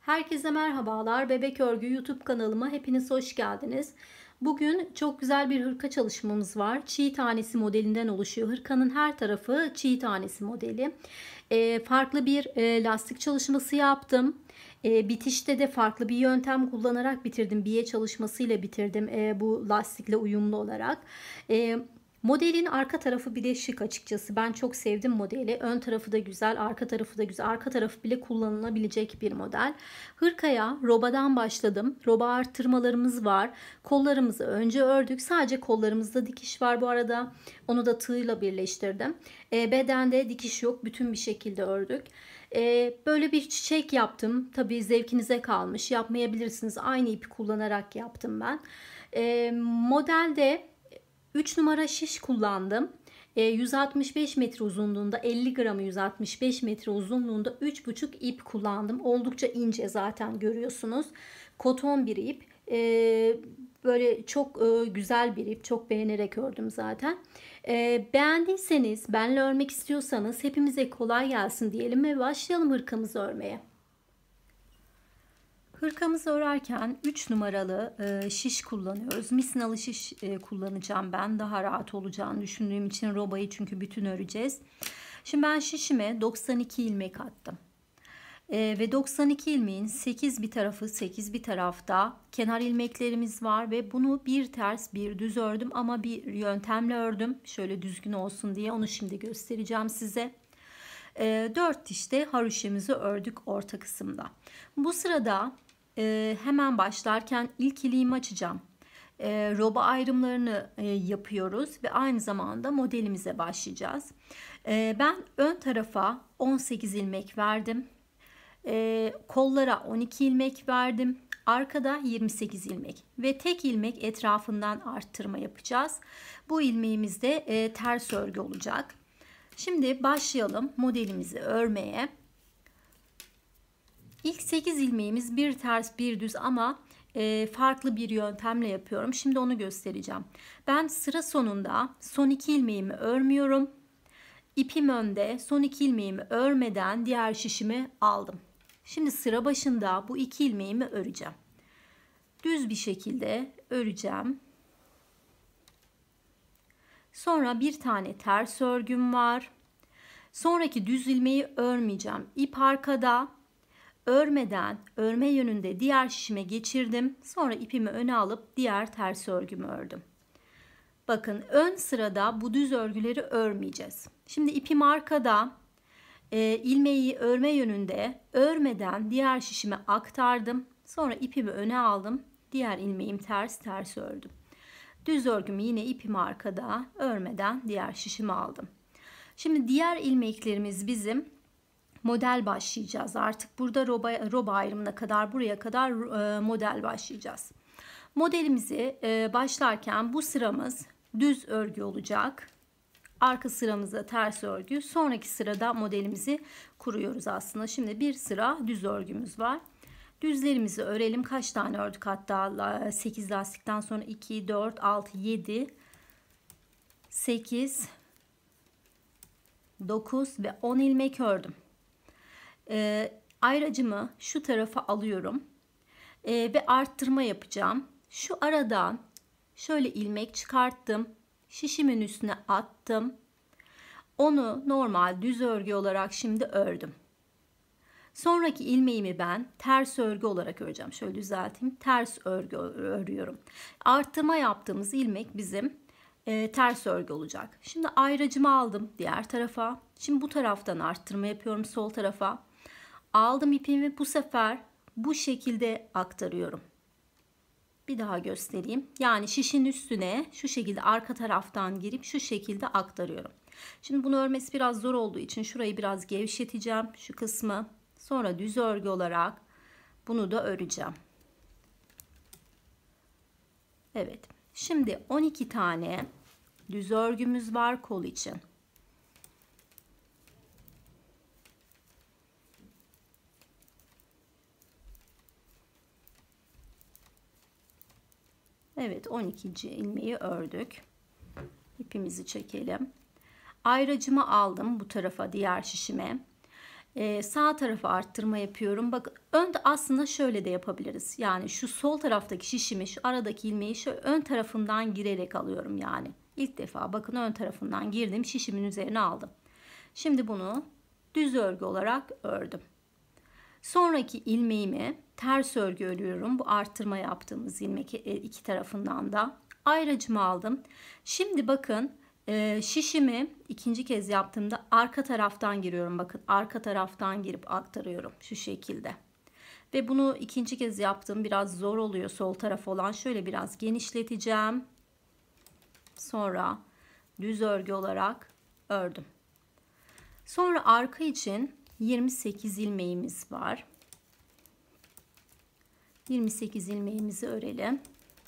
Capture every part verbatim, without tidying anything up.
Herkese merhabalar. Bebek Örgü YouTube kanalıma hepiniz hoş geldiniz. Bugün çok güzel bir hırka çalışmamız var. Çiğ tanesi modelinden oluşuyor. Hırkanın her tarafı çiğ tanesi modeli. E, farklı bir e, lastik çalışması yaptım. E, bitişte de farklı bir yöntem kullanarak bitirdim. Biye çalışmasıyla bitirdim e, bu lastikle uyumlu olarak. E, Modelin arka tarafı bile şık açıkçası. Ben çok sevdim modeli. Ön tarafı da güzel, arka tarafı da güzel. Arka tarafı bile kullanılabilecek bir model. Hırkaya robadan başladım. Roba arttırmalarımız var. Kollarımızı önce ördük. Sadece kollarımızda dikiş var bu arada. Onu da tığla birleştirdim. E, bedende dikiş yok. Bütün bir şekilde ördük. E, böyle bir çiçek yaptım. Tabii zevkinize kalmış. Yapmayabilirsiniz. Aynı ipi kullanarak yaptım ben. E, modelde üç numara şiş kullandım. yüz altmış beş metre uzunluğunda, elli gramı yüz altmış beş metre uzunluğunda üç buçuk ip kullandım. Oldukça ince, zaten görüyorsunuz. Koton bir ip. Böyle çok güzel bir ip. Çok beğenerek ördüm zaten. Beğendiyseniz, benle örmek istiyorsanız hepimize kolay gelsin diyelim ve başlayalım hırkamızı örmeye. Hırkamızı örerken üç numaralı şiş kullanıyoruz. Misinalı şiş kullanacağım ben. Daha rahat olacağını düşündüğüm için robayı, çünkü bütün öreceğiz. Şimdi ben şişime doksan iki ilmek attım. Ve doksan iki ilmeğin sekiz bir tarafı, sekiz bir tarafta kenar ilmeklerimiz var. Ve bunu bir ters bir düz ördüm ama bir yöntemle ördüm. Şöyle düzgün olsun diye, onu şimdi göstereceğim size. dört dişte haroşemizi ördük orta kısımda. Bu sırada e, hemen başlarken ilk iliğimi açacağım. E, roba ayrımlarını e, yapıyoruz ve aynı zamanda modelimize başlayacağız. E, ben ön tarafa on sekiz ilmek verdim. E, kollara on iki ilmek verdim. Arkada yirmi sekiz ilmek ve tek ilmek etrafından arttırma yapacağız. Bu ilmeğimiz de e, ters örgü olacak. Şimdi başlayalım modelimizi örmeye. İlk sekiz ilmeğimiz bir ters bir düz ama e, farklı bir yöntemle yapıyorum. Şimdi onu göstereceğim. Ben sıra sonunda son iki ilmeğimi örmüyorum. İpim önde, son iki ilmeğimi örmeden diğer şişimi aldım. Şimdi sıra başında bu iki ilmeğimi öreceğim. Düz bir şekilde öreceğim. Sonra bir tane ters örgüm var. Sonraki düz ilmeği örmeyeceğim. İp arkada. Örmeden örme yönünde diğer şişime geçirdim. Sonra ipimi öne alıp diğer ters örgümü ördüm. Bakın, ön sırada bu düz örgüleri örmeyeceğiz. Şimdi ipim arkada. E, ilmeği örme yönünde örmeden diğer şişime aktardım. Sonra ipimi öne aldım. Diğer ilmeğim ters ters ördüm. Düz örgümü yine ipim arkada, örmeden diğer şişimi aldım. Şimdi diğer ilmeklerimiz bizim model başlayacağız. Artık burada roba, roba ayrımına kadar, buraya kadar e, model başlayacağız. Modelimizi e, başlarken bu sıramız düz örgü olacak. Arka sıramızda ters örgü. Sonraki sırada modelimizi kuruyoruz aslında. Şimdi bir sıra düz örgümüz var. Düzlerimizi örelim. Kaç tane ördük? Hatta sekiz lastikten sonra iki, dört, altı, yedi, sekiz, dokuz ve on ilmek ördüm. Ee, ayracımı şu tarafa alıyorum. Ee, ve arttırma yapacağım. Şu aradan şöyle ilmek çıkarttım. Şişimin üstüne attım. Onu normal düz örgü olarak şimdi ördüm. Sonraki ilmeğimi ben ters örgü olarak öreceğim. Şöyle düzelteyim. Ters örgü örüyorum. Arttırma yaptığımız ilmek bizim e, ters örgü olacak. Şimdi ayracımı aldım diğer tarafa. Şimdi bu taraftan arttırma yapıyorum sol tarafa. Aldım ipimi, bu sefer bu şekilde aktarıyorum. Bir daha göstereyim. Yani şişin üstüne şu şekilde arka taraftan girip şu şekilde aktarıyorum. Şimdi bunu örmesi biraz zor olduğu için şurayı biraz gevşeteceğim. Şu kısmı. Sonra düz örgü olarak bunu da öreceğim. Evet. Şimdi on iki tane düz örgümüz var kol için. Evet, on ikinci ilmeği ördük. İpimizi çekelim. Ayracımı aldım bu tarafa, diğer şişime. Ee, sağ tarafa arttırma yapıyorum. Bak, önde aslında şöyle de yapabiliriz. Yani şu sol taraftaki şişimi, şu aradaki ilmeği şu ön tarafından girerek alıyorum yani. İlk defa bakın ön tarafından girdim, şişimin üzerine aldım. Şimdi bunu düz örgü olarak ördüm. Sonraki ilmeğimi ters örgü örüyorum. Bu arttırma yaptığımız ilmek iki tarafından da ayracımı aldım. Şimdi bakın, e, şişimi ikinci kez yaptığımda arka taraftan giriyorum. Bakın, arka taraftan girip aktarıyorum şu şekilde. Ve bunu ikinci kez yaptığım biraz zor oluyor. Sol taraf olan şöyle biraz genişleteceğim. Sonra düz örgü olarak ördüm. Sonra arka için yirmi sekiz ilmeğimiz var. yirmi sekiz ilmeğimizi örelim.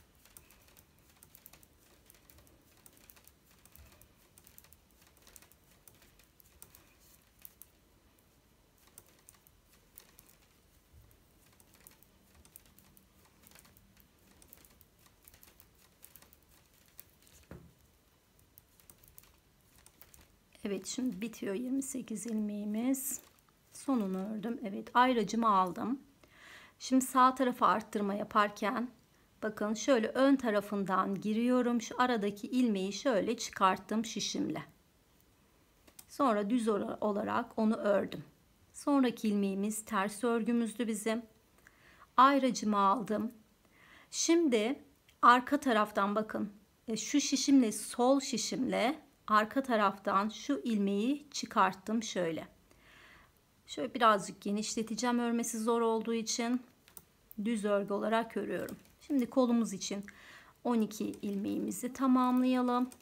Evet, şimdi bitiyor yirmi sekiz ilmeğimiz. Sonunu ördüm. Evet, ayracımı aldım. Şimdi sağ tarafa arttırma yaparken bakın şöyle ön tarafından giriyorum. Şu aradaki ilmeği şöyle çıkarttım şişimle. Sonra düz olarak onu ördüm. Sonraki ilmeğimiz ters örgümüzdü bizim. Ayracımı aldım. Şimdi arka taraftan bakın, şu şişimle sol şişimle arka taraftan şu ilmeği çıkarttım şöyle. Şöyle birazcık genişleteceğim, örmesi zor olduğu için düz örgü olarak örüyorum. Şimdi kolumuz için on iki ilmeğimizi tamamlayalım.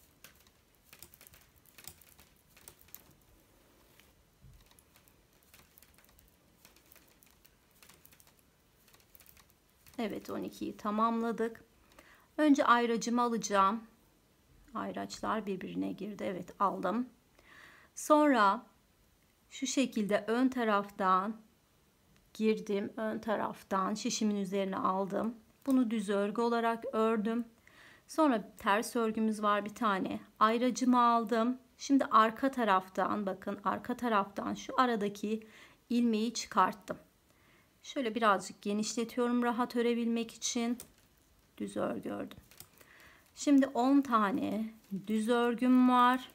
Evet, on ikiyi tamamladık. Önce ayracımı alacağım. Ayraçlar birbirine girdi. Evet, aldım. Sonra şu şekilde ön taraftan girdim. Ön taraftan şişimin üzerine aldım. Bunu düz örgü olarak ördüm. Sonra ters örgümüz var bir tane. Ayracımı aldım. Şimdi arka taraftan bakın, arka taraftan şu aradaki ilmeği çıkarttım. Şöyle birazcık genişletiyorum rahat örebilmek için. Düz örgü ördüm. Şimdi on tane düz örgüm var.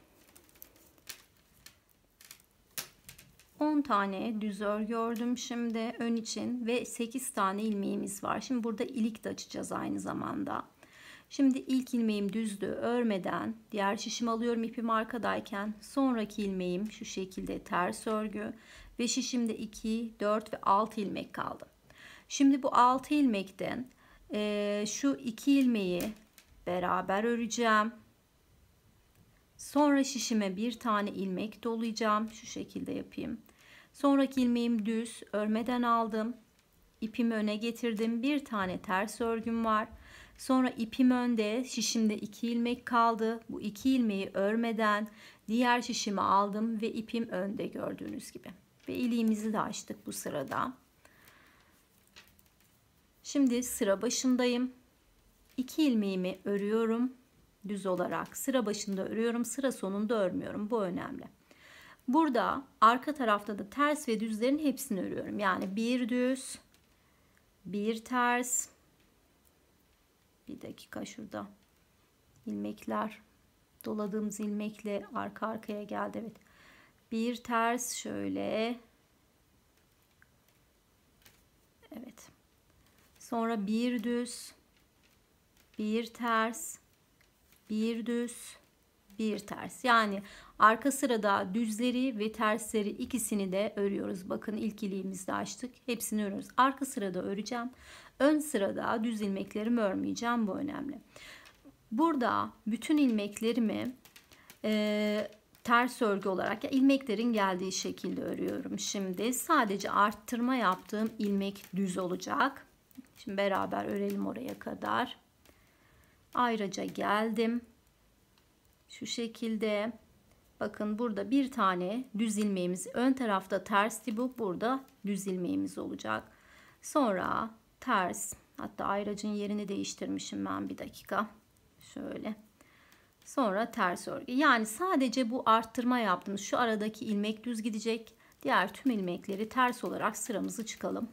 on tane düz örgü ördüm şimdi ön için ve sekiz tane ilmeğimiz var. Şimdi burada ilik de açacağız aynı zamanda. Şimdi ilk ilmeğim düzdü. Örmeden diğer şişimi alıyorum ipim arkadayken. Sonraki ilmeğim şu şekilde ters örgü ve şişimde iki, dört ve altı ilmek kaldı. Şimdi bu altı ilmekten e, şu iki ilmeği beraber öreceğim. Sonra şişime bir tane ilmek dolayacağım. Şu şekilde yapayım. Sonraki ilmeğim düz. Örmeden aldım. İpimi öne getirdim. Bir tane ters örgüm var. Sonra ipim önde. Şişimde iki ilmek kaldı. Bu iki ilmeği örmeden diğer şişimi aldım ve ipim önde gördüğünüz gibi. Ve iliğimizi de açtık bu sırada. Şimdi sıra başındayım. iki ilmeğimi örüyorum. Düz olarak sıra başında örüyorum, sıra sonunda örmüyorum. Bu önemli. Burada arka tarafta da ters ve düzlerin hepsini örüyorum. Yani bir düz, bir ters. Bir dakika, şurada ilmekler, doladığımız ilmekle arka arkaya geldi. Evet. Bir ters şöyle. Evet. Sonra bir düz, bir ters, bir düz, bir ters. Yani arka sırada düzleri ve tersleri ikisini de örüyoruz. Bakın ilk iliğimizi de açtık. Hepsini örüyoruz. Arka sırada öreceğim. Ön sırada düz ilmeklerimi örmeyeceğim. Bu önemli. Burada bütün ilmeklerimi e, ters örgü olarak ya ilmeklerin geldiği şekilde örüyorum. Şimdi sadece arttırma yaptığım ilmek düz olacak. Şimdi beraber örelim oraya kadar. Ayrıca geldim. Şu şekilde bakın, burada bir tane düz ilmeğimiz ön tarafta tersti, bu burada düz ilmeğimiz olacak. Sonra ters, hatta ayracın yerini değiştirmişim ben, bir dakika şöyle. Sonra ters örgü, yani sadece bu arttırma yaptığımız şu aradaki ilmek düz gidecek, Diğer tüm ilmekleri ters olarak sıramızı çıkalım.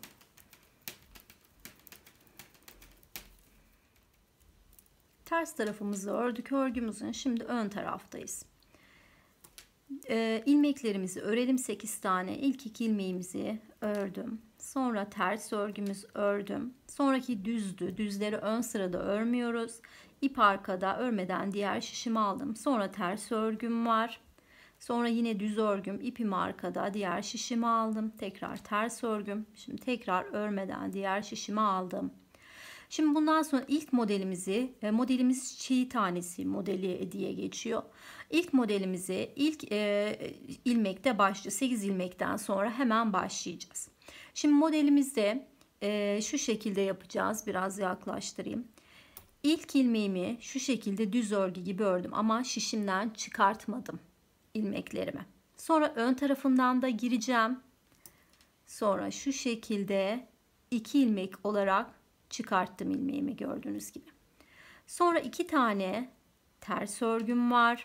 Ters tarafımızı ördük. Örgümüzün şimdi ön taraftayız. Ee, ilmeklerimizi örelim. sekiz tane. İlk iki ilmeğimizi ördüm. Sonra ters örgümüz ördüm. Sonraki düzdü. Düzleri ön sırada örmüyoruz. İp arkada, örmeden diğer şişimi aldım. Sonra ters örgüm var. Sonra yine düz örgüm, ipim arkada, diğer şişimi aldım. Tekrar ters örgüm. Şimdi tekrar örmeden diğer şişimi aldım. Şimdi bundan sonra ilk modelimizi, modelimiz çiğ tanesi modeli diye geçiyor. İlk modelimizi ilk e, ilmekte başlıyor. sekiz ilmekten sonra hemen başlayacağız. Şimdi modelimizde e, şu şekilde yapacağız. Biraz yaklaştırayım. İlk ilmeğimi şu şekilde düz örgü gibi ördüm ama şişimden çıkartmadım ilmeklerimi. Sonra ön tarafından da gireceğim. Sonra şu şekilde iki ilmek olarak çıkarttım ilmeğimi, gördüğünüz gibi. Sonra iki tane ters örgüm var.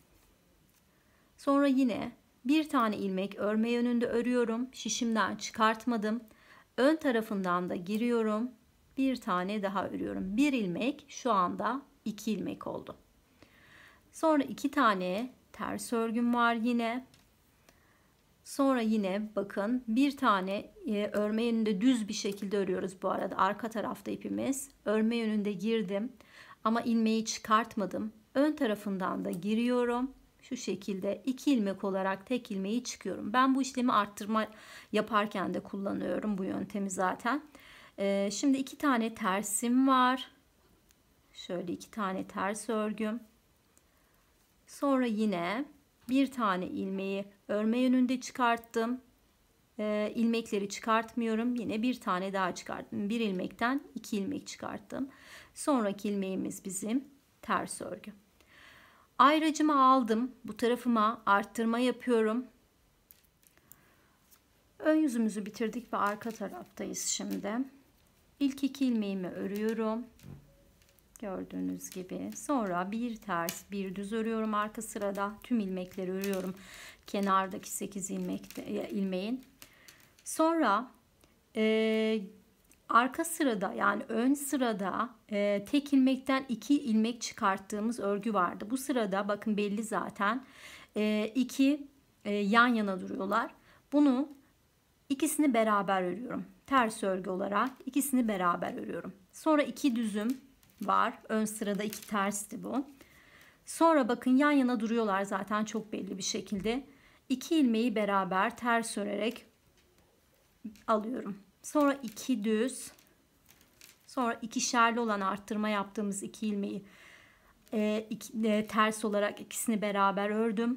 Sonra yine bir tane ilmek örme yönünde örüyorum. Şişimden çıkartmadım. Ön tarafından da giriyorum. Bir tane daha örüyorum. Bir ilmek, şu anda iki ilmek oldu. Sonra iki tane ters örgüm var yine. Sonra yine bakın bir tane e, örme yönünde düz bir şekilde örüyoruz bu arada. Arka tarafta ipimiz. Örme yönünde girdim ama ilmeği çıkartmadım. Ön tarafından da giriyorum. Şu şekilde iki ilmek olarak tek ilmeği çıkıyorum. Ben bu işlemi arttırma yaparken de kullanıyorum bu yöntemi zaten. E, şimdi iki tane tersim var. Şöyle iki tane ters örgüm. Sonra yine bir tane ilmeği örme yönünde çıkarttım. E, ilmekleri çıkartmıyorum. Yine bir tane daha çıkarttım. Bir ilmekten iki ilmek çıkarttım. Sonraki ilmeğimiz bizim ters örgü. Ayracımı aldım. Bu tarafıma arttırma yapıyorum. Ön yüzümüzü bitirdik ve arka taraftayız şimdi. İlk iki ilmeğimi örüyorum. Gördüğünüz gibi. Sonra bir ters bir düz örüyorum arka sırada. Tüm ilmekleri örüyorum. Kenardaki sekiz ilmekte, ilmeğin. Sonra e, arka sırada, yani ön sırada e, tek ilmekten iki ilmek çıkarttığımız örgü vardı. Bu sırada bakın belli zaten. E, iki e, yan yana duruyorlar. Bunu ikisini beraber örüyorum. Ters örgü olarak ikisini beraber örüyorum. Sonra iki düzüm var. Ön sırada iki tersti bu. Sonra bakın yan yana duruyorlar zaten çok belli bir şekilde. İki ilmeği beraber ters örerek alıyorum. Sonra iki düz. Sonra ikişerli olan arttırma yaptığımız iki ilmeği e, iki, e, ters olarak ikisini beraber ördüm.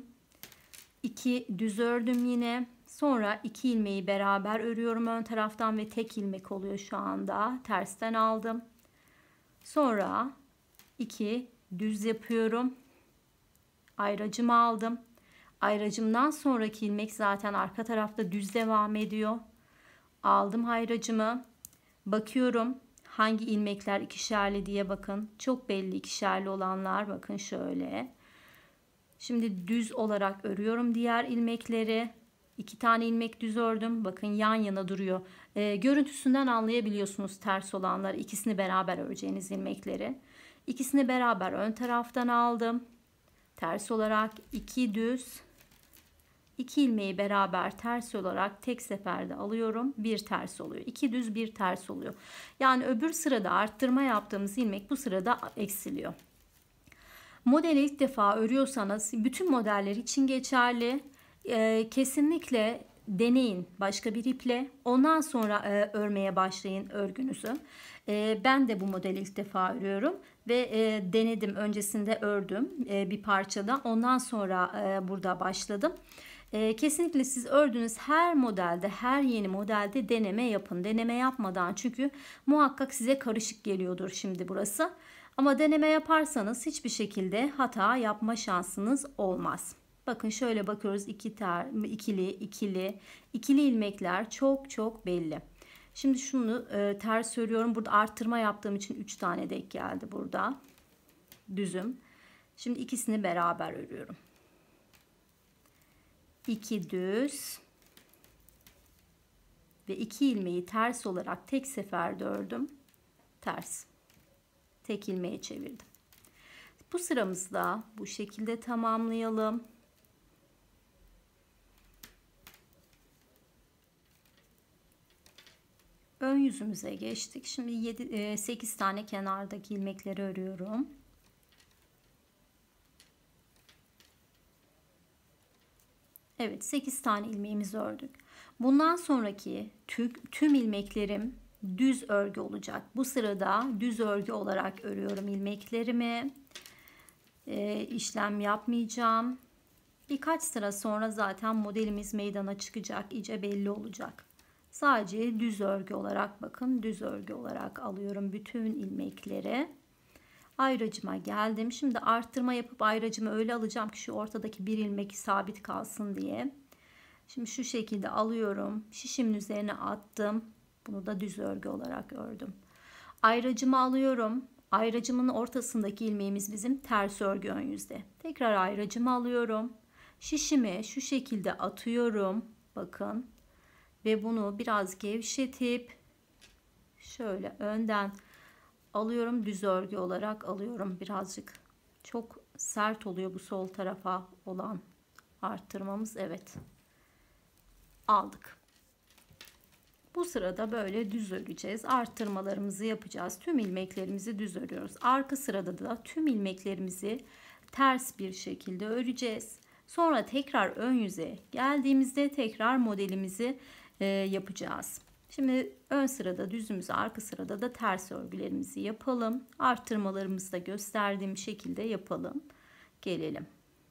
iki düz ördüm yine. Sonra iki ilmeği beraber örüyorum ön taraftan ve tek ilmek oluyor şu anda. Tersten aldım. Sonra iki düz yapıyorum. Ayracımı aldım. Ayracımdan sonraki ilmek zaten arka tarafta düz devam ediyor. Aldım ayracımı. Bakıyorum hangi ilmekler ikişerli diye bakın. Çok belli ikişerli olanlar, bakın şöyle. Şimdi düz olarak örüyorum diğer ilmekleri. İki tane ilmek düz ördüm. Bakın yan yana duruyor. E, görüntüsünden anlayabiliyorsunuz ters olanları. İkisini beraber öreceğiniz ilmekleri. İkisini beraber ön taraftan aldım. Ters olarak iki düz. iki ilmeği beraber ters olarak tek seferde alıyorum. Bir ters oluyor. iki düz bir ters oluyor. Yani öbür sırada arttırma yaptığımız ilmek bu sırada eksiliyor. Modeli ilk defa örüyorsanız bütün modeller için geçerli. Ee, kesinlikle deneyin başka bir iple. Ondan sonra e, örmeye başlayın örgünüzü. E, ben de bu modeli ilk defa örüyorum ve e, denedim. Öncesinde ördüm e, bir parçada. Ondan sonra e, burada başladım. E, kesinlikle siz ördüğünüz her modelde, her yeni modelde deneme yapın. Deneme yapmadan, çünkü muhakkak size karışık geliyordur şimdi burası. Ama deneme yaparsanız hiçbir şekilde hata yapma şansınız olmaz. Bakın şöyle bakıyoruz, iki ter, ikili, ikili, ikili ilmekler çok çok belli. Şimdi şunu e, ters örüyorum. Burada arttırma yaptığım için üç tane denk geldi burada. Düzüm. Şimdi ikisini beraber örüyorum. iki düz, ve iki ilmeği ters olarak tek seferde ördüm. Ters. Tek ilmeğe çevirdim. Bu sıramızda bu şekilde tamamlayalım. Ön yüzümüze geçtik. Şimdi yedi, sekiz tane kenardaki ilmekleri örüyorum. Evet, sekiz tane ilmeğimizi ördük. Bundan sonraki tüm, tüm ilmeklerim düz örgü olacak. Bu sırada düz örgü olarak örüyorum ilmeklerimi. E, işlem yapmayacağım. Birkaç sıra sonra zaten modelimiz meydana çıkacak, iyice belli olacak. Sadece düz örgü olarak, bakın düz örgü olarak alıyorum bütün ilmekleri. Ayracıma geldim. Şimdi arttırma yapıp ayracımı öyle alacağım ki şu ortadaki bir ilmek sabit kalsın diye. Şimdi şu şekilde alıyorum. Şişimin üzerine attım. Bunu da düz örgü olarak ördüm. Ayracımı alıyorum. Ayracımın ortasındaki ilmeğimiz bizim ters örgü ön yüzde. Tekrar ayracımı alıyorum. Şişimi şu şekilde atıyorum. Bakın. Ve bunu biraz gevşetip şöyle önden alıyorum, düz örgü olarak alıyorum. Birazcık çok sert oluyor bu sol tarafa olan arttırmamız. Evet, aldık. Bu sırada böyle düz öreceğiz. Arttırmalarımızı yapacağız. Tüm ilmeklerimizi düz örüyoruz. Arka sırada da tüm ilmeklerimizi ters bir şekilde öreceğiz. Sonra tekrar ön yüze geldiğimizde tekrar modelimizi e, yapacağız. Şimdi ön sırada düzümüzü, arka sırada da ters örgülerimizi yapalım. Arttırmalarımızı da gösterdiğim şekilde yapalım. Gelelim.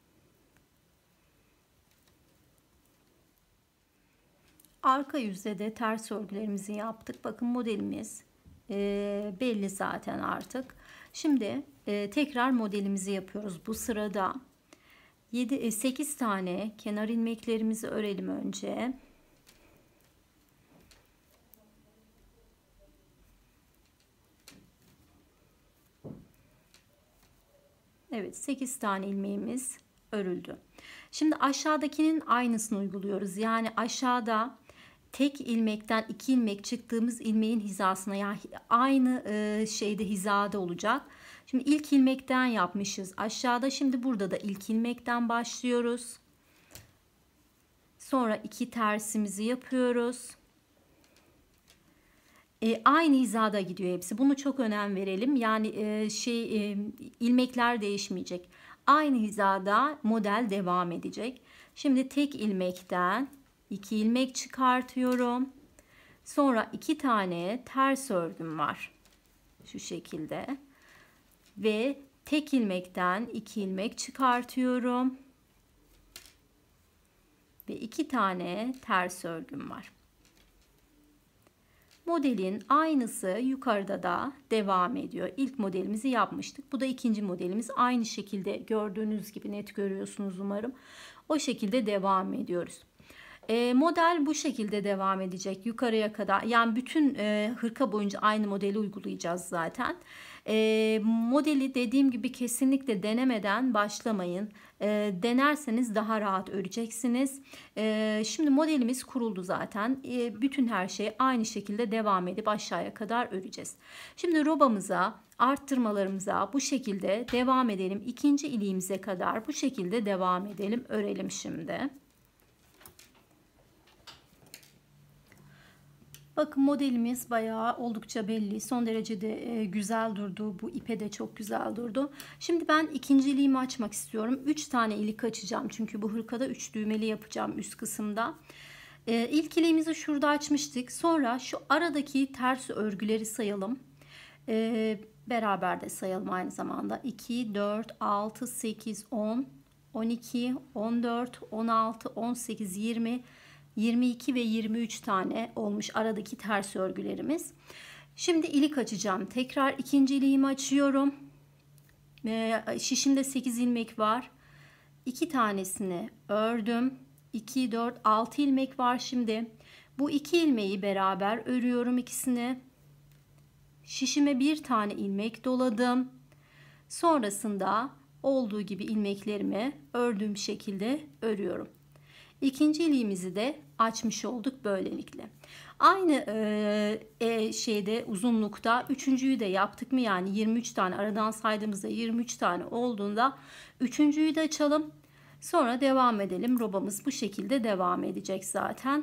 Arka yüzde de ters örgülerimizi yaptık. Bakın modelimiz e, belli zaten artık. Şimdi e, tekrar modelimizi yapıyoruz. Bu sırada yedi sekiz tane kenar ilmeklerimizi örelim önce. Evet, sekiz tane ilmeğimiz örüldü. Şimdi aşağıdakinin aynısını uyguluyoruz. Yani aşağıda tek ilmekten iki ilmek çıktığımız ilmeğin hizasına, yani aynı şeyde hizada olacak. Şimdi ilk ilmekten yapmışız aşağıda. Şimdi burada da ilk ilmekten başlıyoruz. Sonra iki tersimizi yapıyoruz. E, aynı hizada gidiyor hepsi. Bunu çok önem verelim. Yani e, şey e, ilmekler değişmeyecek. Aynı hizada model devam edecek. Şimdi tek ilmekten iki ilmek çıkartıyorum. Sonra iki tane ters örgüm var. Şu şekilde. Ve tek ilmekten iki ilmek çıkartıyorum. Ve iki tane ters örgüm var. Modelin aynısı yukarıda da devam ediyor. İlk modelimizi yapmıştık. Bu da ikinci modelimiz. Aynı şekilde gördüğünüz gibi, net görüyorsunuz umarım. O şekilde devam ediyoruz. E, model bu şekilde devam edecek yukarıya kadar. Yani bütün e, hırka boyunca aynı modeli uygulayacağız zaten. E, modeli dediğim gibi kesinlikle denemeden başlamayın. E, denerseniz daha rahat öreceksiniz. E, şimdi modelimiz kuruldu zaten. E, bütün her şey aynı şekilde devam edip aşağıya kadar öreceğiz. Şimdi robamıza, arttırmalarımıza bu şekilde devam edelim. İkinci iliğimize kadar bu şekilde devam edelim. Örelim şimdi. Bakın modelimiz bayağı oldukça belli. Son derece de güzel durdu. Bu ipe de çok güzel durdu. Şimdi ben ikinci iliğimi açmak istiyorum. üç tane ilik açacağım. Çünkü bu hırkada üç düğmeli yapacağım üst kısımda. Ee, ilk iliğimizi şurada açmıştık. Sonra şu aradaki ters örgüleri sayalım. Ee, beraber de sayalım aynı zamanda. iki, dört, altı, sekiz, on, on iki, on dört, on altı, on sekiz, yirmi, yirmi iki ve yirmi üç tane olmuş aradaki ters örgülerimiz. Şimdi ilik açacağım. Tekrar ikinci iliğimi açıyorum. Ee, şişimde sekiz ilmek var. iki tanesini ördüm. iki, dört, altı ilmek var şimdi. Bu iki ilmeği beraber örüyorum ikisini. Şişime bir tane ilmek doladım. Sonrasında olduğu gibi ilmeklerimi ördüğüm şekilde örüyorum. İkinci iliğimizi de açmış olduk böylelikle. Aynı e, e, şeyde uzunlukta üçüncüyü de yaptık mı, yani yirmi üç tane aradan saydığımızda yirmi üç tane olduğunda üçüncüyü de açalım. Sonra devam edelim. Robamız bu şekilde devam edecek zaten.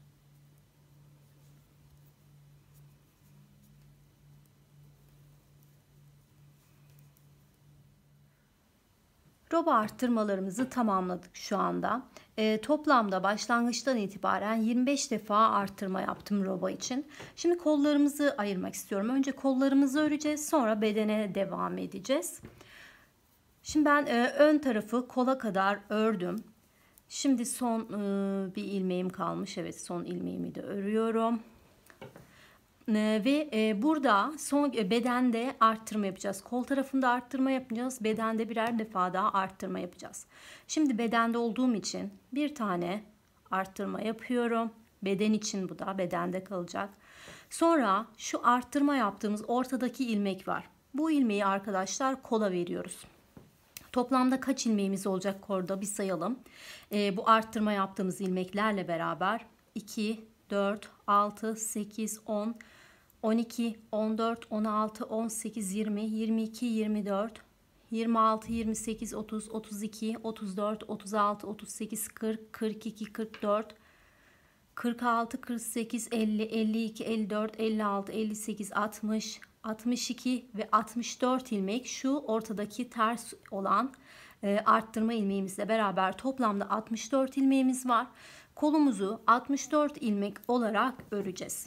Roba arttırmalarımızı tamamladık şu anda. E, toplamda başlangıçtan itibaren yirmi beş defa arttırma yaptım roba için. Şimdi kollarımızı ayırmak istiyorum. Önce kollarımızı öreceğiz, sonra bedene devam edeceğiz. Şimdi ben e, ön tarafı kola kadar ördüm. Şimdi son e, bir ilmeğim kalmış. Evet, son ilmeğimi de örüyorum. E, ve e, burada son e, bedende arttırma yapacağız. Kol tarafında arttırma yapacağız. Bedende birer defa daha arttırma yapacağız. Şimdi bedende olduğum için bir tane arttırma yapıyorum. Beden için bu da bedende kalacak. Sonra şu arttırma yaptığımız ortadaki ilmek var. Bu ilmeği arkadaşlar kola veriyoruz. Toplamda kaç ilmeğimiz olacak orada bir sayalım. E, bu arttırma yaptığımız ilmeklerle beraber iki, dört, altı, sekiz, on, on iki, on dört, on altı, on sekiz, yirmi, yirmi iki, yirmi dört, yirmi altı, yirmi sekiz, otuz, otuz iki, otuz dört, otuz altı, otuz sekiz, kırk, kırk iki, kırk dört, kırk altı, kırk sekiz, elli, elli iki, elli dört, elli altı, elli sekiz, altmış, altmış iki ve altmış dört ilmek şu ortadaki ters olan e, arttırma ilmeğimizle beraber toplamda altmış dört ilmeğimiz var. Kolumuzu altmış dört ilmek olarak öreceğiz.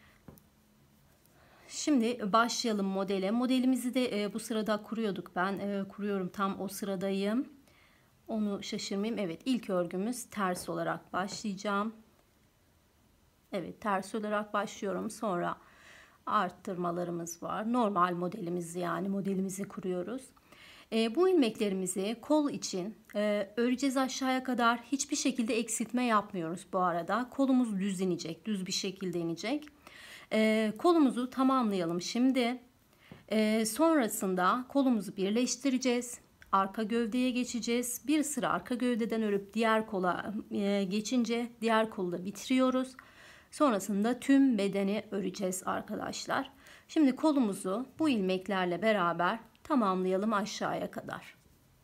Şimdi başlayalım modele. Modelimizi de e, bu sırada kuruyorduk. Ben e, kuruyorum, tam o sıradayım. Onu şaşırmayayım. Evet, ilk örgümüz ters olarak başlayacağım. Evet, ters olarak başlıyorum. Sonra arttırmalarımız var. Normal modelimiz, yani modelimizi kuruyoruz. E, bu ilmeklerimizi kol için e, öreceğiz aşağıya kadar. Hiçbir şekilde eksiltme yapmıyoruz bu arada. Kolumuz düz inecek. Düz bir şekilde inecek. E, kolumuzu tamamlayalım şimdi. E, sonrasında kolumuzu birleştireceğiz. Arka gövdeye geçeceğiz. Bir sıra arka gövdeden örüp diğer kola e, geçince diğer kolu da bitiriyoruz. Sonrasında tüm bedeni öreceğiz arkadaşlar. Şimdi kolumuzu bu ilmeklerle beraber tamamlayalım aşağıya kadar.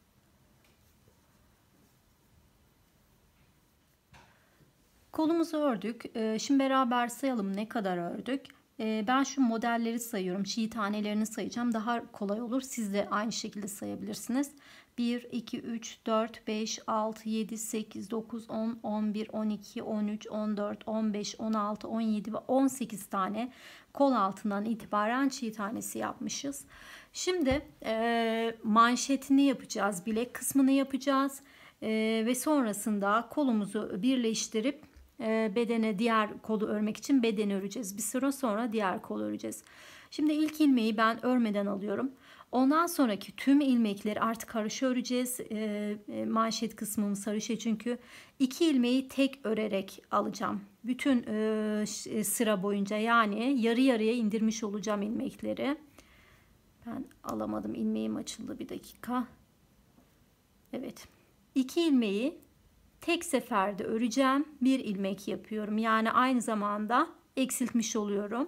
Kolumuzu ördük. Şimdi beraber sayalım ne kadar ördük. Ben şu modelleri sayıyorum. Çiğ tanelerini sayacağım. Daha kolay olur. Siz de aynı şekilde sayabilirsiniz. bir, iki, üç, dört, beş, altı, yedi, sekiz, dokuz, on, on bir, on iki, on üç, on dört, on beş, on altı, on yedi ve on sekiz tane kol altından itibaren çiğ tanesi yapmışız. Şimdi e, manşetini yapacağız. Bilek kısmını yapacağız. E, ve sonrasında kolumuzu birleştirip e, bedene diğer kolu örmek için bedeni öreceğiz. Bir süre sonra diğer kolu öreceğiz. Şimdi ilk ilmeği ben örmeden alıyorum. Ondan sonraki tüm ilmekleri artık haroşa öreceğiz. E, e, manşet kısmımız haroşa, çünkü iki ilmeği tek örerek alacağım. Bütün e, sıra boyunca, yani yarı yarıya indirmiş olacağım ilmekleri. Ben alamadım, ilmeğim açıldı, bir dakika. Evet. İki ilmeği tek seferde öreceğim. Bir ilmek yapıyorum. Yani aynı zamanda eksiltmiş oluyorum.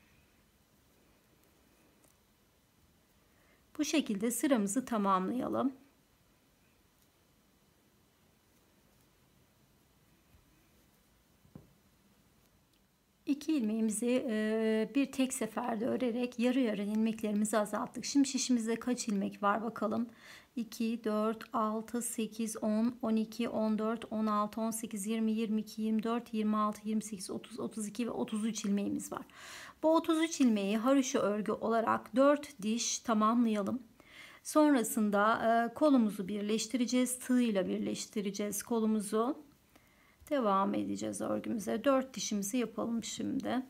Bu şekilde sıramızı tamamlayalım. İki ilmeğimizi bir tek seferde örerek yarı yarı ilmeklerimizi azalttık. Şimdi şişimizde kaç ilmek var bakalım. iki, dört, altı, sekiz, on, on iki, on dört, on altı, on sekiz, yirmi, yirmi iki, yirmi dört, yirmi altı, yirmi sekiz, otuz, otuz iki ve otuz üç ilmeğimiz var. Bu otuz üç ilmeği haroşa örgü olarak dört diş tamamlayalım. Sonrasında kolumuzu birleştireceğiz. Tığ ile birleştireceğiz kolumuzu. Devam edeceğiz örgümüze. dört dişimizi yapalım şimdi.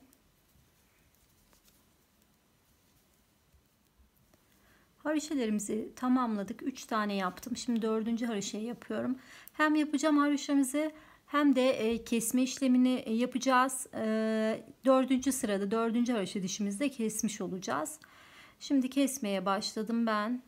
Haroşalarımızı tamamladık. üç tane yaptım. Şimdi dördüncü haroşayı yapıyorum. Hem yapacağım haroşamızı hem de kesme işlemini yapacağız. dördüncü sırada dördüncü haroşa dişimizde kesmiş olacağız. Şimdi kesmeye başladım ben.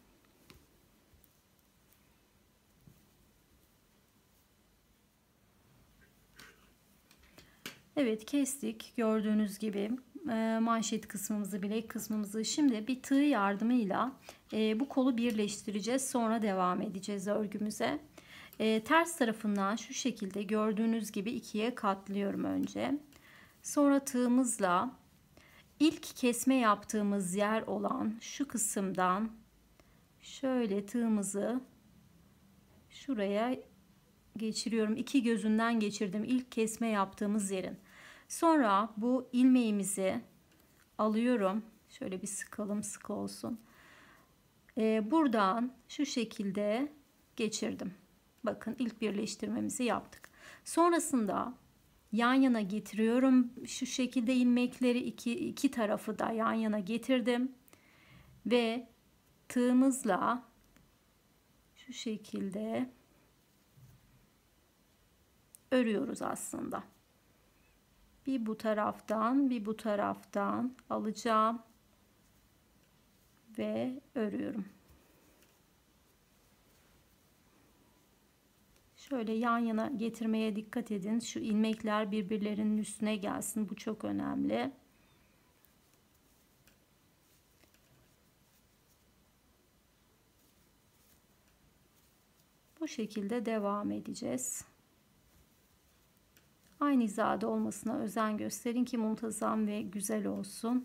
Evet, kestik gördüğünüz gibi e, manşet kısmımızı, bilek kısmımızı. Şimdi bir tığ yardımıyla e, bu kolu birleştireceğiz, sonra devam edeceğiz örgümüze. E, ters tarafından şu şekilde gördüğünüz gibi ikiye katlıyorum önce. Sonra tığımızla ilk kesme yaptığımız yer olan şu kısımdan şöyle tığımızı şuraya geçiriyorum. İki gözünden geçirdim ilk kesme yaptığımız yerin. Sonra bu ilmeğimizi alıyorum. Şöyle bir sıkalım, sık olsun. Ee, buradan şu şekilde geçirdim. Bakın, ilk birleştirmemizi yaptık. Sonrasında yan yana getiriyorum. Şu şekilde ilmekleri iki, iki tarafı da yan yana getirdim. Ve tığımızla şu şekilde örüyoruz aslında. Bir bu taraftan, bir bu taraftan alacağım ve örüyorum. Şöyle yan yana getirmeye dikkat edin. Şu ilmekler birbirlerinin üstüne gelsin. Bu çok önemli. Bu şekilde devam edeceğiz. Aynı hizada olmasına özen gösterin ki muntazam ve güzel olsun.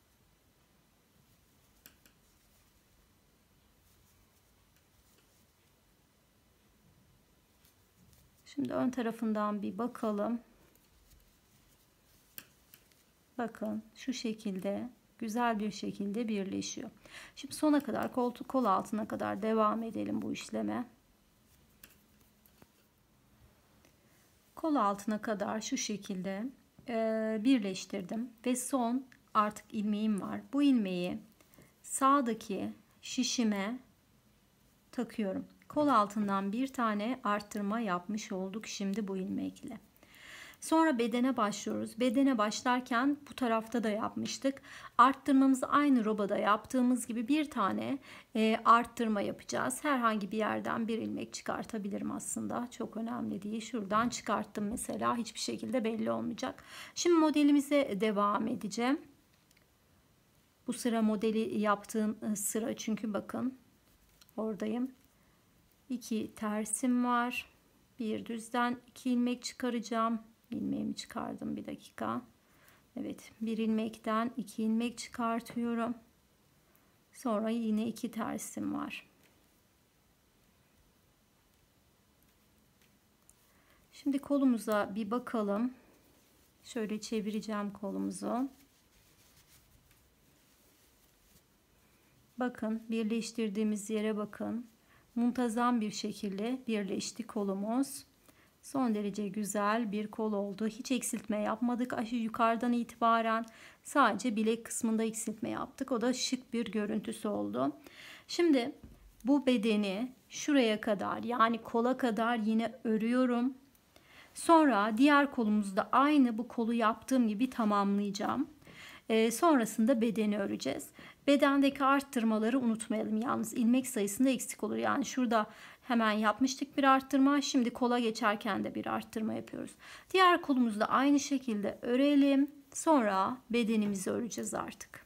Şimdi ön tarafından bir bakalım. Bakın şu şekilde güzel bir şekilde birleşiyor. Şimdi sona kadar, kol, kol altına kadar devam edelim bu işleme. Kol altına kadar şu şekilde e, birleştirdim ve son artık ilmeğim var. Bu ilmeği sağdaki şişime takıyorum. Kol altından bir tane arttırma yapmış olduk şimdi bu ilmekle. Sonra bedene başlıyoruz. Bedene başlarken bu tarafta da yapmıştık. Arttırmamızı aynı robada yaptığımız gibi bir tane e, arttırma yapacağız. Herhangi bir yerden bir ilmek çıkartabilirim aslında. Çok önemli değil. Şuradan çıkarttım mesela. Hiçbir şekilde belli olmayacak. Şimdi modelimize devam edeceğim. Bu sıra modeli yaptığım sıra, çünkü bakın oradayım. İki tersim var. Bir düzden iki ilmek çıkaracağım. İlmeğimi çıkardım, bir dakika. Evet, bir ilmekten iki ilmek çıkartıyorum. Sonra yine iki tersim var. Şimdi kolumuza bir bakalım. Şöyle çevireceğim kolumuzu. Bakın, birleştirdiğimiz yere bakın. Muntazam bir şekilde birleşti kolumuz. Son derece güzel bir kol oldu. Hiç eksiltme yapmadık. Aşağı yukarıdan itibaren sadece bilek kısmında eksiltme yaptık. O da şık bir görüntüsü oldu. Şimdi bu bedeni şuraya kadar, yani kola kadar yine örüyorum. Sonra diğer kolumuzda aynı bu kolu yaptığım gibi tamamlayacağım. Ee, sonrasında bedeni öreceğiz. Bedendeki arttırmaları unutmayalım. Yalnız ilmek sayısında eksik olur. Yani şurada hemen yapmıştık bir arttırma. Şimdi kola geçerken de bir arttırma yapıyoruz. Diğer kolumuzu da aynı şekilde örelim. Sonra bedenimizi öreceğiz artık.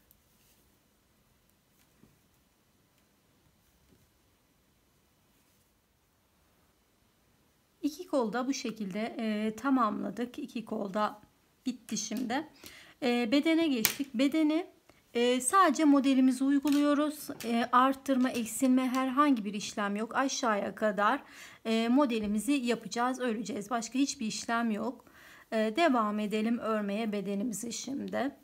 İki kolda bu şekilde e, tamamladık. İki kolda bitti şimdi. E, bedene geçtik. Bedeni e, sadece modelimizi uyguluyoruz. E, arttırma, eksilme herhangi bir işlem yok. Aşağıya kadar e, modelimizi yapacağız, öreceğiz. Başka hiçbir işlem yok. E, devam edelim örmeye bedenimizi şimdi.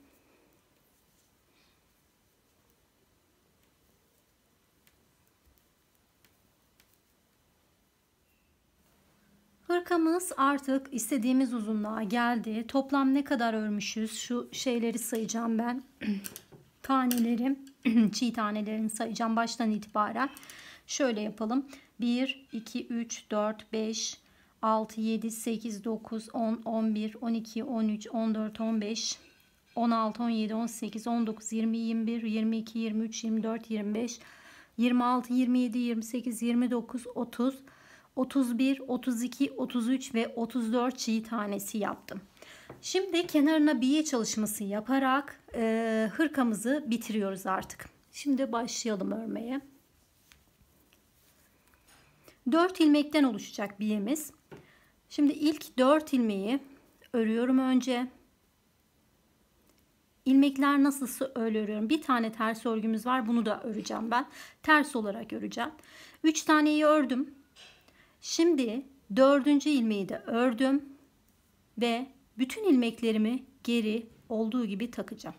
Hırkamız artık istediğimiz uzunluğa geldi. Toplam ne kadar örmüşüz? Şu şeyleri sayacağım ben. Tanelerim, çiğ tanelerini sayacağım baştan itibaren. Şöyle yapalım. bir, iki, üç, dört, beş, altı, yedi, sekiz, dokuz, on, on bir, on iki, on üç, on dört, on beş, on altı, on yedi, on sekiz, on dokuz, yirmi, yirmi bir, yirmi iki, yirmi üç, yirmi dört, yirmi beş, yirmi altı, yirmi yedi, yirmi sekiz, yirmi dokuz, otuz, otuz bir, otuz iki, otuz üç ve otuz dört çiğ tanesi yaptım. Şimdi kenarına biye çalışması yaparak e, hırkamızı bitiriyoruz artık. Şimdi başlayalım örmeye. dört ilmekten oluşacak biyemiz. Şimdi ilk dört ilmeği örüyorum önce. İlmekler nasıl örüyorum? Bir tane ters örgümüz var. Bunu da öreceğim ben. Ters olarak öreceğim. üç taneyi ördüm. Şimdi dördüncü ilmeği de ördüm. Ve bütün ilmeklerimi geri olduğu gibi takacağım.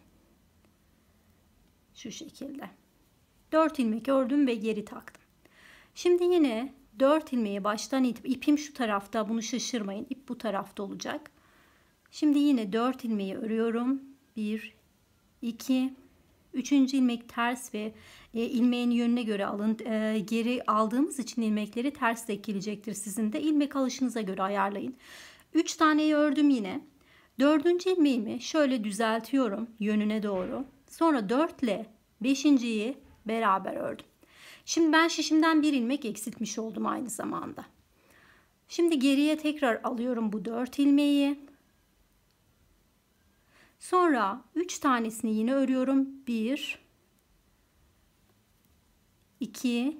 Şu şekilde. dört ilmek ördüm ve geri taktım. Şimdi yine dört ilmeği baştan itip ipim şu tarafta, bunu şaşırmayın. İp bu tarafta olacak. Şimdi yine dört ilmeği örüyorum. bir iki üçüncü ilmek ters ve e, ilmeğin yönüne göre alın. E, geri aldığımız için ilmekleri ters de ekilecektir. Sizin de ilmek alışınıza göre ayarlayın. üç taneyi ördüm yine. dördüncü ilmeğimi şöyle düzeltiyorum yönüne doğru. Sonra dört ile beşinciyi beraber ördüm. Şimdi ben şişimden bir ilmek eksiltmiş oldum aynı zamanda. Şimdi geriye tekrar alıyorum bu dört ilmeği. Sonra üç tanesini yine örüyorum. bir iki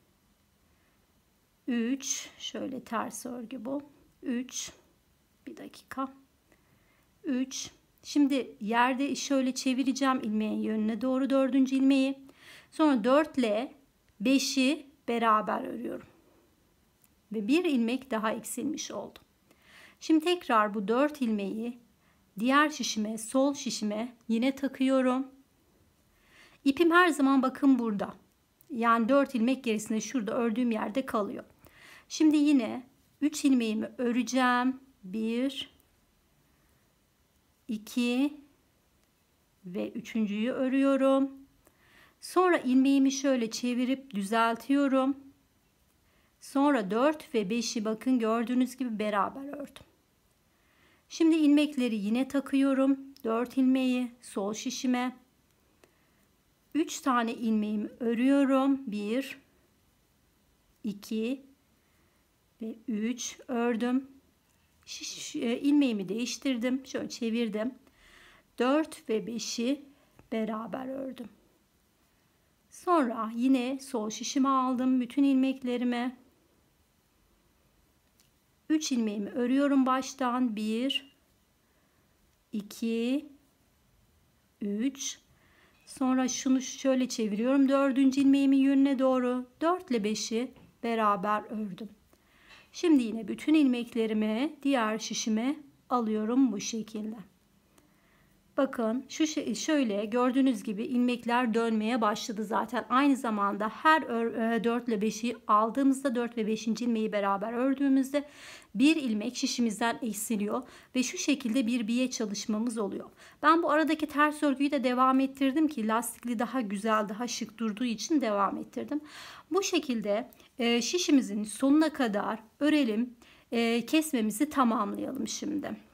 üç, şöyle ters örgü bu. üç, bir dakika. üç. Şimdi yerde şöyle çevireceğim ilmeğin yönüne doğru dördüncü ilmeği. Sonra dört ile beşi beraber örüyorum. Ve bir ilmek daha eksilmiş oldu. Şimdi tekrar bu dört ilmeği diğer şişime, sol şişime yine takıyorum. İpim her zaman bakın burada. Yani dört ilmek gerisinde şurada ördüğüm yerde kalıyor. Şimdi yine üç ilmeğimi öreceğim. bir iki ve üçüncüyü örüyorum. Sonra ilmeğimi şöyle çevirip düzeltiyorum. Sonra dört ve beşi bakın gördüğünüz gibi beraber ördüm. Şimdi ilmekleri yine takıyorum. dört ilmeği sol şişime. üç tane ilmeğimi örüyorum. bir iki ve üç ördüm. Şiş, ilmeğimi değiştirdim. Şöyle çevirdim. dört ve beşi beraber ördüm. Sonra yine sol şişime aldım bütün ilmeklerimi. üç ilmeğimi örüyorum baştan. bir iki üç. Sonra şunu şöyle çeviriyorum. dördüncü ilmeğimi yönüne doğru dört ile beşi beraber ördüm. Şimdi yine bütün ilmeklerimi diğer şişime alıyorum bu şekilde. Bakın şu şey, şöyle gördüğünüz gibi ilmekler dönmeye başladı zaten. Aynı zamanda her dört ile beşi aldığımızda dört ve beşinci ilmeği beraber ördüğümüzde bir ilmek şişimizden eksiliyor ve şu şekilde bir biye çalışmamız oluyor. Ben bu aradaki ters örgüyü de devam ettirdim ki lastikli daha güzel, daha şık durduğu için devam ettirdim. Bu şekilde e, şişimizin sonuna kadar örelim, e, kesmemizi tamamlayalım şimdi.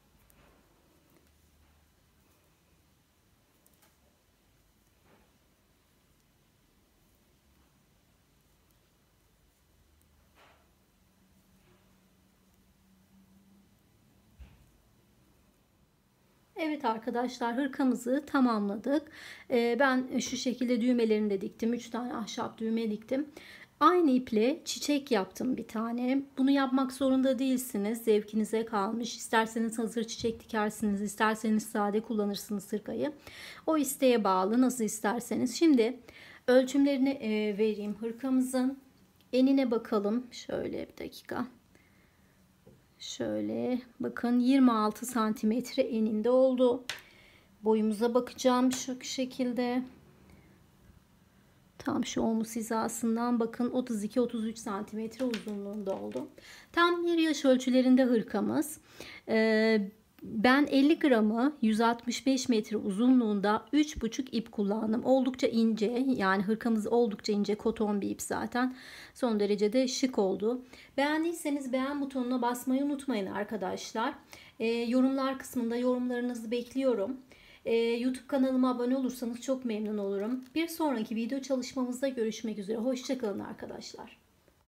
Evet arkadaşlar, hırkamızı tamamladık. Ee, ben şu şekilde düğmelerini de diktim. üç tane ahşap düğme diktim. Aynı iple çiçek yaptım bir tane. Bunu yapmak zorunda değilsiniz. Zevkinize kalmış. İsterseniz hazır çiçek dikersiniz. İsterseniz sade kullanırsınız hırkayı. O isteğe bağlı, nasıl isterseniz. Şimdi ölçümlerini e, vereyim hırkamızın. Enine bakalım. Şöyle bir dakika. Şöyle bakın yirmi altı santimetre eninde oldu. Boyumuza bakacağım şu şekilde. Tam şu omuz hizasından bakın otuz iki otuz üç santimetre uzunluğunda oldu. Tam bir yaş ölçülerinde hırkamız. Ee, ben elli gramı yüz altmış beş metre uzunluğunda üç buçuk ip kullandım. Oldukça ince, yani hırkamız oldukça ince, koton bir ip zaten. Son derece de şık oldu. Beğendiyseniz beğen butonuna basmayı unutmayın arkadaşlar. Ee, yorumlar kısmında yorumlarınızı bekliyorum. Ee, YouTube kanalıma abone olursanız çok memnun olurum. Bir sonraki video çalışmamızda görüşmek üzere. Hoşça kalın arkadaşlar.